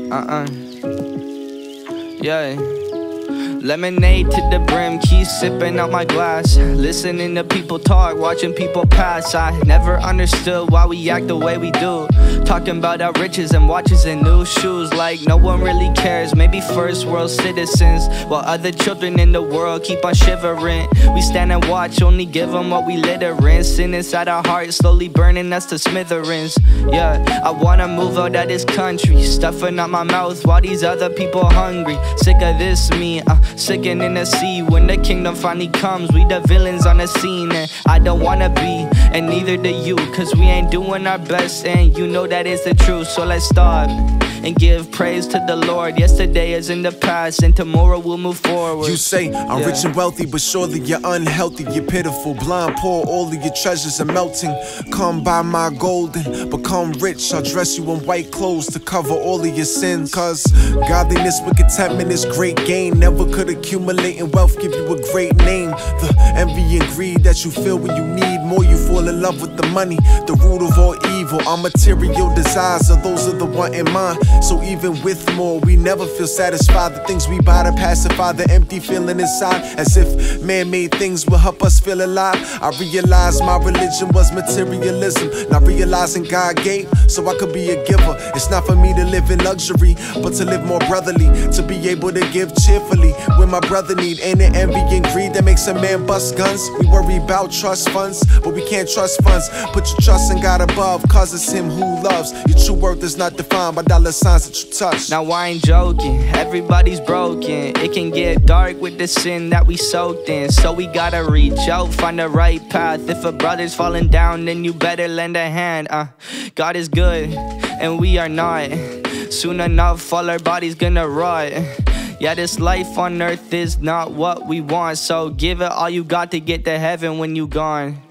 Yeah. Lemonade to the brim, keep sipping out my glass. Listening to people talk, watching people pass. I never understood why we act the way we do. Talking about our riches and watches and new shoes, like no one really cares. Maybe first world citizens, while other children in the world keep on shivering. We stand and watch, only give them what we litter in. Sin inside our hearts, slowly burning us to smithereens. Yeah, I wanna move out of this country, stuffing out my mouth while these other people hungry. Sick of this me, sinking in the sea. When the kingdom finally comes, we the villains on the scene. And I don't wanna be, and neither do you, cause we ain't doing our best, and you know that is the truth. So let's start and give praise to the Lord. Yesterday is in the past, and tomorrow we'll move forward. You say I'm rich and wealthy, but surely you're unhealthy. You're pitiful, blind, poor, all of your treasures are melting. Come buy my gold and become rich. I'll dress you in white clothes to cover all of your sins. Cause godliness with contentment is great gain. Never could accumulating wealth give you a great name. The envy and greed that you feel when you need more, you fall in love with the money, the root of all evil. Our material desires are those of the one in mind. So even with more, we never feel satisfied. The things we buy to pacify the empty feeling inside, as if man-made things will help us feel alive. I realized my religion was materialism, not realizing God gave so I could be a giver. It's not for me to live in luxury, but to live more brotherly, to be able to give cheerfully when my brother need. Ain't it envy and greed that makes a man bust guns? We worry about trust funds, but we can't trust funds. Put your trust in God above, cause it's him who loves. Your true worth is not defined by dollar signs that you touch. Now I ain't joking, everybody's broken. It can get dark with the sin that we soaked in. So we gotta reach out, find the right path. If a brother's falling down, then you better lend a hand. God is good, and we are not. Soon enough, all our bodies gonna rot. Yeah, this life on earth is not what we want, so give it all you got to get to heaven when you gone.